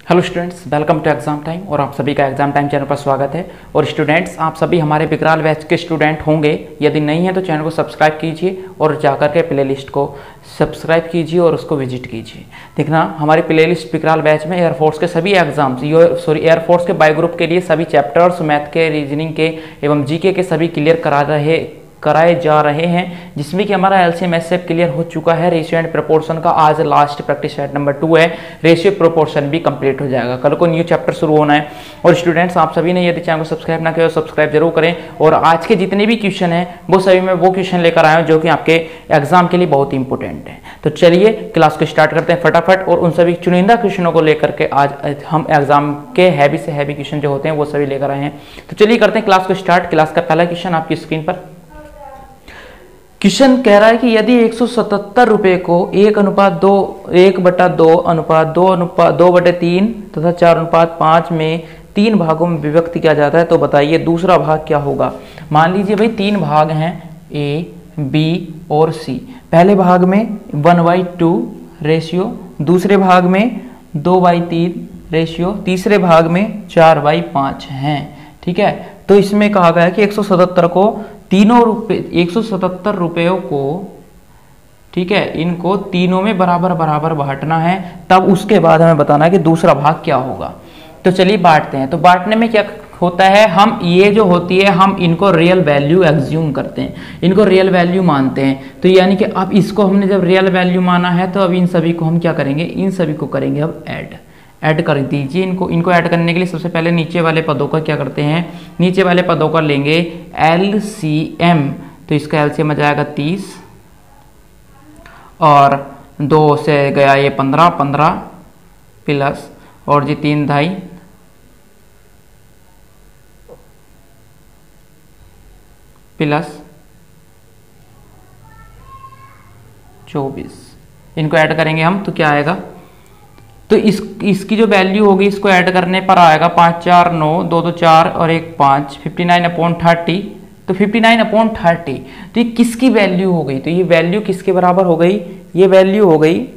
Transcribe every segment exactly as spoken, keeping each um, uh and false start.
Hello students, welcome to exam time और आप सभी का एग्जाम टाइम चैनल पर स्वागत है। और स्टूडेंट्स, आप सभी हमारे विकराल बैच के स्टूडेंट होंगे। यदि नहीं है तो चैनल को सब्सक्राइब कीजिए और जाकर के प्लेलिस्ट को सब्सक्राइब कीजिए और उसको विजिट कीजिए। देखना, हमारे प्लेलिस्ट विकराल बैच में एयरफोर्स के सभी एग्जाम्स सॉरी एयरफोर्स के बाय ग्रुप के लिए सभी चैप्टर्स, मैथ के, रीजनिंग के एवं जीके के सभी क्लियर करा रहे कराए जा रहे हैं, जिसमें कि हमारा एलसीएम एसएफ क्लियर हो चुका है। रेशियो एंड प्रोपोर्शन का आज last practice set number two है। रेशियो प्रोपोर्शन भी कंप्लीट हो जाएगा, कल को न्यू चैप्टर शुरू होना है। और स्टूडेंट्स, आप सभी ने यदि चैनल को सब्सक्राइब ना किया तो सब्सक्राइब जरूर करें। और आज के जितने भी क्वेश्चन हैं वो सभी मैं वो क्वेश्चन लेकर आया हूँ जो कि आपके एग्जाम के लिए बहुत ही इंपॉर्टेंट है। तो चलिए क्लास को स्टार्ट करते हैं फटाफट, और उन सभी चुनिंदा क्वेश्चनों को लेकर के आज हम एग्जाम के हैवी से हैवी क्वेश्चन जो होते हैं वो सभी लेकर आए हैं। तो चलिए करते हैं क्लास को स्टार्ट। क्लास का पहला क्वेश्चन आपकी स्क्रीन पर क्वेश्चन कह रहा है कि यदि एक सौ सतहत्तर रुपए को एक अनुपात दो एक बटा दो अनुपात दो अनुपात दो बटे तीन तथा चार अनुपात पांच में तीन भागों में विभक्त किया जाता है तो बताइए दूसरा भाग क्या होगा। मान लीजिए भाई तीन भाग हैं, ए, बी और सी। पहले भाग में वन बाई टू रेशियो, दूसरे भाग में दो बाई तीन रेशियो, तीसरे भाग में चार बाई पांच हैं। ठीक है, तो इसमें कहा गया है कि एक सौ सतहत्तर को तीनों रुपए एक सौ सतहत्तर रुपयों को, ठीक है, इनको तीनों में बराबर बराबर बांटना है, तब उसके बाद हमें बताना है कि दूसरा भाग क्या होगा। तो चलिए बांटते हैं। तो बांटने में क्या होता है, हम ये जो होती है हम इनको रियल वैल्यू एग्ज्यूम करते हैं, इनको रियल वैल्यू मानते हैं। तो यानी कि अब इसको हमने जब रियल वैल्यू माना है तो अब इन सभी को हम क्या करेंगे, इन सभी को करेंगे अब ऐड ऐड कर दीजिए। इनको इनको ऐड करने के लिए सबसे पहले नीचे वाले पदों का क्या करते हैं, नीचे वाले पदों का लेंगे एल सी एम। तो इसका एल सी एम आ जाएगा तीस, और दो से गया ये पंद्रह, पंद्रह प्लस और जी तीन ढाई प्लस चौबीस। इनको ऐड करेंगे हम तो क्या आएगा, तो इस इसकी जो वैल्यू होगी इसको ऐड करने पर आएगा पाँच चार नौ, दो दो चार और एक पाँच, फिफ्टी नाइन अपॉन थर्टी। तो फिफ्टी नाइन अपॉन थर्टी, तो ये किसकी वैल्यू हो गई, तो ये वैल्यू किसके बराबर हो गई, ये वैल्यू हो गई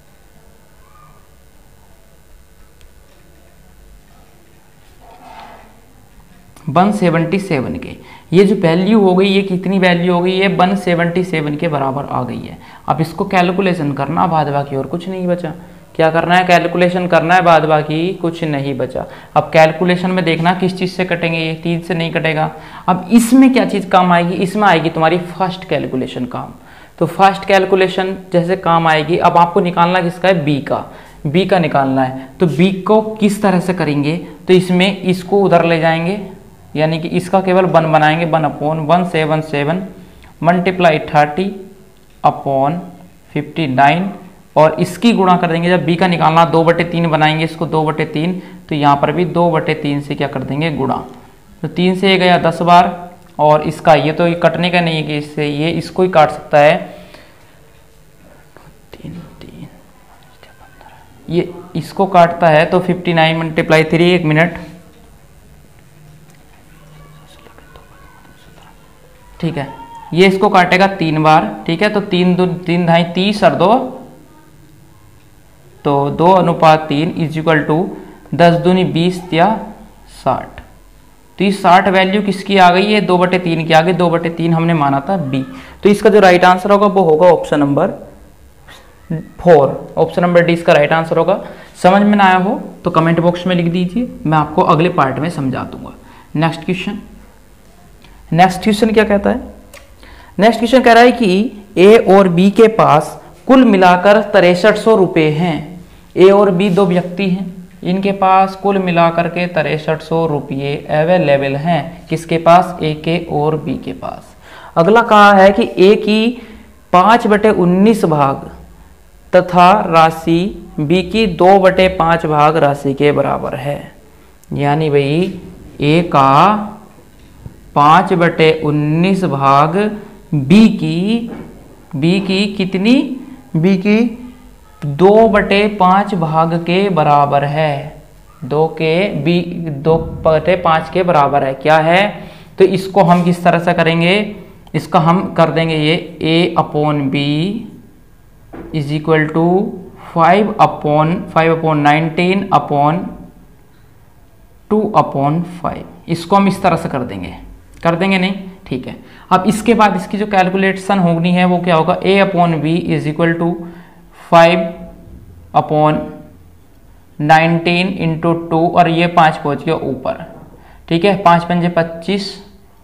वन सेवेंटी सेवन के। ये जो वैल्यू हो गई ये कितनी वैल्यू हो गई, ये वन सेवेंटी सेवन के बराबर आ गई है। अब इसको कैलकुलेशन करना, बाद बाकी और कुछ नहीं बचा। क्या करना है, कैलकुलेशन करना है, बाद बाकी कुछ नहीं बचा। अब कैलकुलेशन में देखना किस चीज़ से कटेंगे, ये तीन से नहीं कटेगा। अब इसमें क्या चीज़ काम आएगी, इसमें आएगी तुम्हारी फर्स्ट कैलकुलेशन काम। तो फर्स्ट कैलकुलेशन जैसे काम आएगी, अब आपको निकालना किसका है, बी का बी का निकालना है। तो बी को किस तरह से करेंगे, तो इसमें इसको उधर ले जाएंगे, यानी कि इसका केवल वन बनाएंगे, one upon one seven seven multiply thirty upon fifty nine, और इसकी गुणा कर देंगे। जब बी का निकालना दो बटे तीन बनाएंगे इसको, दो बटे तीन, तो यहाँ पर भी दो बटे तीन से क्या कर देंगे, गुणा। तो तीन से ये गया दस बार, और इसका ये तो ये कटने का नहीं है कि इससे ये इसको ही काट सकता है, तीन तीन ये इसको काटता है। तो फिफ्टी नाइन मल्टीप्लाई थ्री, एक मिनट, ठीक है, ये इसको काटेगा तीन बार। ठीक है, तो तीन दो तीन ढाई तीस और दो, तो दो अनुपात तीन इज इक्वल टू दस दूनी बीस या साठ। तो ये साठ वैल्यू किसकी आ गई है, दो बटे तीन की आ गई। दो बटे तीन हमने माना था बी। तो इसका जो राइट आंसर होगा वो होगा option number four. Option number D इसका राइट आंसर होगा। समझ में ना आया हो तो कमेंट बॉक्स में लिख दीजिए, मैं आपको अगले पार्ट में समझा दूंगा। नेक्स्ट क्वेश्चन नेक्स्ट क्वेश्चन क्या कहता है, नेक्स्ट क्वेश्चन कह रहा है कि ए और बी के पास कुल मिलाकर तिरसठ सौ रुपये हैं। ए और बी दो व्यक्ति हैं, इनके पास कुल मिलाकर के तिरसठ सौ रुपये अवेलेबल हैं। किसके पास, ए के और बी के पास। अगला कहा है कि ए की पाँच बटे उन्नीस भाग तथा राशि बी की दो बटे पाँच भाग राशि के बराबर है। यानी भाई ए का पाँच बटे उन्नीस भाग बी की बी की कितनी बी की दो बटे पाँच भाग के बराबर है। दो के बी दो बटे पाँच के बराबर है। क्या है, तो इसको हम किस तरह से करेंगे, इसका हम कर देंगे ये A upon B is equal to five upon five upon nineteen upon two upon five, इसको हम इस तरह से कर देंगे, कर देंगे नहीं, ठीक है। अब इसके बाद इसकी जो कैलकुलेशन होनी है वो क्या होगा, A upon B is equal to five upon nineteen into two, और ये पाँच पहुंच गया ऊपर, ठीक है। पाँच पंजे पच्चीस,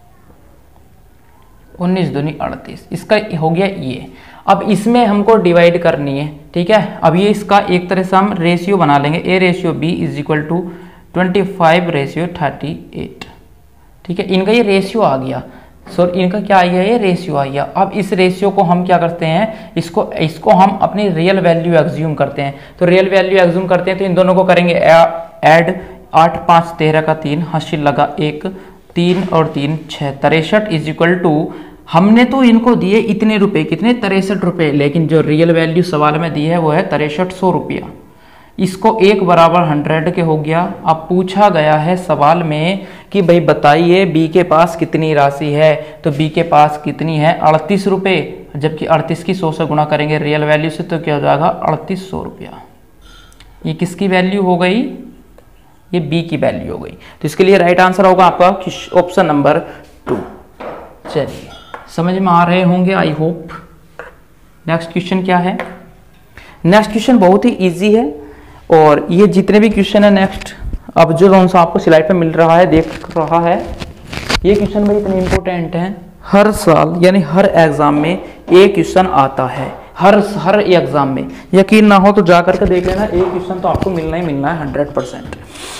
उन्नीस दूनी अड़तीस, इसका हो गया ये। अब इसमें हमको डिवाइड करनी है, ठीक है। अब ये इसका एक तरह से हम रेशियो बना लेंगे, A ratio B is equal to twenty five ratio thirty eight, ठीक है। इनका ये रेशियो आ गया, सॉरी इनका क्या आ गया, ये रेशियो आ गया। अब इस रेशियो को हम क्या करते हैं, इसको इसको हम अपनी रियल वैल्यू एग्ज्यूम करते हैं। तो रियल वैल्यू एग्ज्यूम करते हैं तो इन दोनों को करेंगे ऐड, आठ पाँच तेरह का तीन, हासिल लगा एक, तीन और तीन छः, तिरसठ इज इक्वल टू, हमने तो इनको दिए इतने रुपए, कितने, तिरसठ रुपए, लेकिन जो रियल वैल्यू सवाल में दी है वो है तिरसठ सौ रुपया। इसको एक बराबर हंड्रेड के हो गया। अब पूछा गया है सवाल में कि भाई बताइए बी के पास कितनी राशि है, तो बी के पास कितनी है, अड़तीस रुपये, जबकि अड़तीस की सौ से गुणा करेंगे रियल वैल्यू से तो क्या हो जाएगा, अड़तीस सौ रुपया। ये किसकी वैल्यू हो गई, ये बी की वैल्यू हो गई। तो इसके लिए राइट आंसर होगा आपका ऑप्शन नंबर टू। चलिए समझ में आ रहे होंगे आई होप। नेक्स्ट क्वेश्चन क्या है, नेक्स्ट क्वेश्चन बहुत ही इजी है, और ये जितने भी क्वेश्चन है नेक्स्ट, अब जो कौन सा आपको स्लाइड पे मिल रहा है देख रहा है, ये क्वेश्चन भाई इतने इंपॉर्टेंट हैं, हर साल यानी हर एग्जाम में एक क्वेश्चन आता है, हर हर एग्जाम में। यकीन ना हो तो जा करके देख लेना, एक क्वेश्चन तो आपको मिलना ही मिलना है हंड्रेड परसेंट।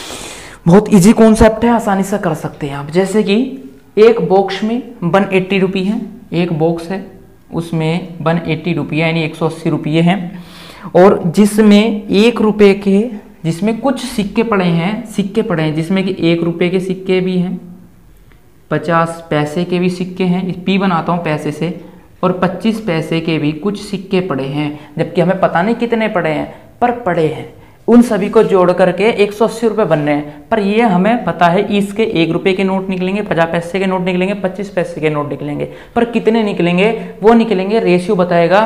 बहुत इजी कॉन्सेप्ट है, आसानी से कर सकते हैं आप। जैसे कि एक बॉक्स में वन एट्टी रुपये हैं, एक बॉक्स है उसमें वन एट्टी रुपये यानी एक सौ अस्सी रुपये हैं, और जिसमें एक रुपये के, जिसमें कुछ सिक्के पड़े हैं, सिक्के पड़े हैं जिसमें कि एक रुपये के सिक्के भी हैं, पचास पैसे के भी सिक्के हैं, पी बनाता हूँ पैसे से, और पच्चीस पैसे के भी कुछ सिक्के पड़े हैं, जबकि हमें पता नहीं कितने पड़े हैं, पर पड़े हैं। उन सभी को जोड़ करके एक सौ अस्सी रुपये बन रहे हैं, पर ये हमें पता है इसके एक रुपये के नोट निकलेंगे, पचास पैसे के नोट निकलेंगे, पच्चीस पैसे के नोट निकलेंगे, पर कितने निकलेंगे वो निकलेंगे, रेशियो बताएगा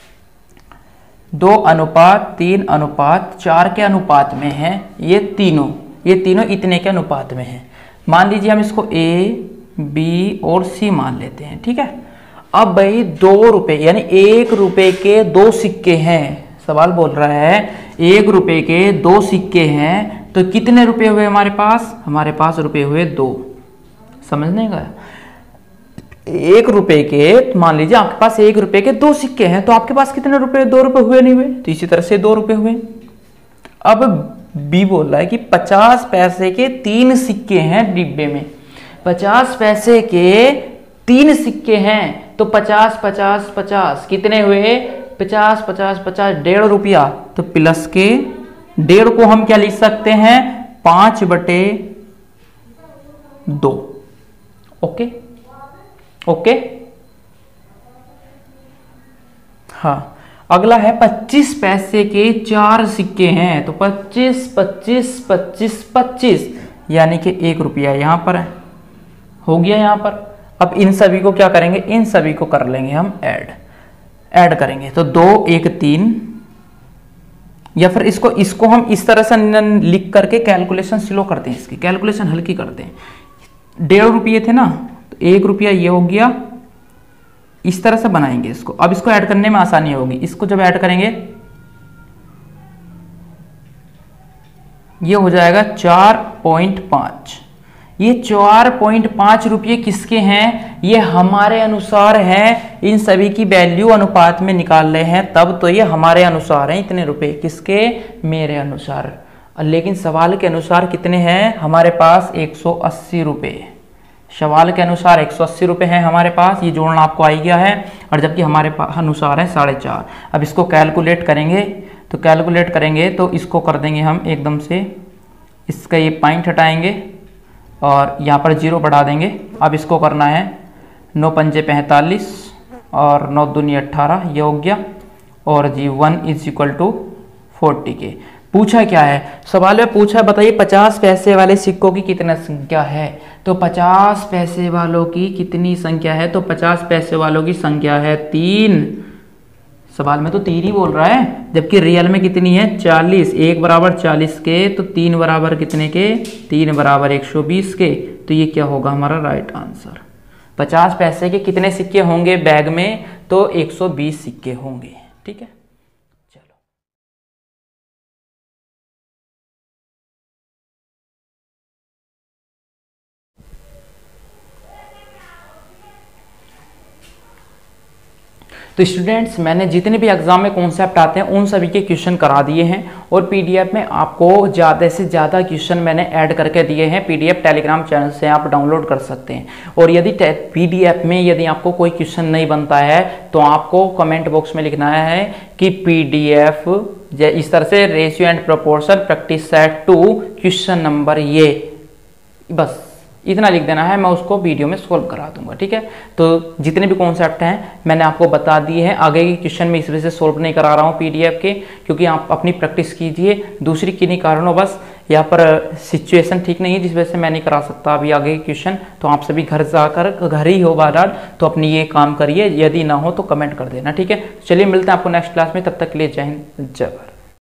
दो अनुपात तीन अनुपात चार के अनुपात में है, ये तीनों ये तीनों इतने के अनुपात में है। मान लीजिए हम इसको ए बी और सी मान लेते हैं, ठीक है। अब भाई दो रुपये यानी एक रुपये के दो सिक्के हैं, सवाल बोल रहा है एक रुपए के दो सिक्के हैं, तो कितने रुपए हुए हमारे पास, हमारे पास रुपए हुए दो। समझने का, एक रुपए के, मान लीजिए आपके पास एक रुपए के दो सिक्के हैं, तो आपके पास कितने रुपए, दो रुपए हुए नहीं हुए, तो इसी तरह से दो रुपए हुए। अब बी बोल रहा है कि पचास पैसे के तीन सिक्के हैं डिब्बे में, पचास पैसे के तीन सिक्के हैं, तो पचास पचास पचास कितने हुए, पचास पचास पचास डेढ़ रुपया, तो प्लस के डेढ़ को हम क्या लिख सकते हैं, पांच बटे दो। ओके ओके हाँ, अगला है पच्चीस पैसे के चार सिक्के हैं, तो पच्चीस पच्चीस पच्चीस पच्चीस यानी कि एक रुपया यहां पर है, हो गया यहां पर। अब इन सभी को क्या करेंगे, इन सभी को कर लेंगे हम ऐड, ऐड करेंगे तो दो एक तीन, या फिर इसको इसको हम इस तरह से लिख करके कैलकुलेशन स्लो करते हैं, इसकी कैलकुलेशन हल्की करते हैं। डेढ़ रुपये थे ना, तो एक रुपया ये हो गया, इस तरह से बनाएंगे इसको। अब इसको ऐड करने में आसानी होगी, इसको जब ऐड करेंगे ये हो जाएगा चार पॉइंट पांच। ये चार पॉइंट पांच रुपये किसके हैं, ये हमारे अनुसार हैं, इन सभी की वैल्यू अनुपात में निकाल रहे हैं, तब तो ये हमारे अनुसार हैं इतने रुपए, किसके, मेरे अनुसार। लेकिन सवाल के अनुसार कितने हैं हमारे पास, एक सौ अस्सी रुपये। सवाल के अनुसार एक सौ अस्सी रुपये हैं हमारे पास, ये जोड़ना आपको आ गया है, और जबकि हमारे पास अनुसार है साढ़े चार। अब इसको कैलकुलेट करेंगे, तो कैलकुलेट करेंगे तो इसको कर देंगे हम एकदम से, इसका ये पॉइंट हटाएंगे और यहाँ पर जीरो बढ़ा देंगे। अब इसको करना है नौ पंजे पैंतालीस और नौ दूनी अट्ठारह, ये हो गया, और G one is equal to forty के। पूछा क्या है, सवाल में पूछा बताइए पचास पैसे वाले सिक्कों की कितना संख्या है, तो पचास पैसे वालों की कितनी संख्या है, तो पचास पैसे वालों की संख्या है तीन सवाल में तो तीन ही बोल रहा है, जबकि रियल में कितनी है चालीस। एक बराबर चालीस के तो तीन बराबर कितने के, तीन बराबर एक सौ बीस के। तो ये क्या होगा हमारा राइट आंसर। पचास पैसे के कितने सिक्के होंगे बैग में, तो एक सौ बीस सिक्के होंगे। ठीक है, तो स्टूडेंट्स मैंने जितने भी एग्जाम में कॉन्सेप्ट आते हैं उन सभी के क्वेश्चन करा दिए हैं, और पीडीएफ में आपको ज़्यादा से ज़्यादा क्वेश्चन मैंने ऐड करके दिए हैं। पीडीएफ टेलीग्राम चैनल से आप डाउनलोड कर सकते हैं। और यदि पीडीएफ में यदि आपको कोई क्वेश्चन नहीं बनता है तो आपको कमेंट बॉक्स में लिखना है कि पीडीएफ इस तरह से ratio and proportion practice set two question number ये, बस इतना लिख देना है, मैं उसको वीडियो में सोल्व करा दूंगा। ठीक है, तो जितने भी कॉन्सेप्ट हैं मैंने आपको बता दिए हैं। आगे के क्वेश्चन में इस वजह से सोल्व नहीं करा रहा हूँ पीडीएफ के, क्योंकि आप अपनी प्रैक्टिस कीजिए। दूसरी किन्हीं कारणों बस यहाँ पर सिचुएशन ठीक नहीं है जिस वजह से मैं नहीं करा सकता अभी आगे के क्वेश्चन। तो आप सभी घर जाकर, घर ही हो बार, तो अपनी ये काम करिए, यदि ना हो तो कमेंट कर देना। ठीक है, चलिए मिलते हैं आपको नेक्स्ट क्लास में, तब तक के लिए जय हिंद जय भारत।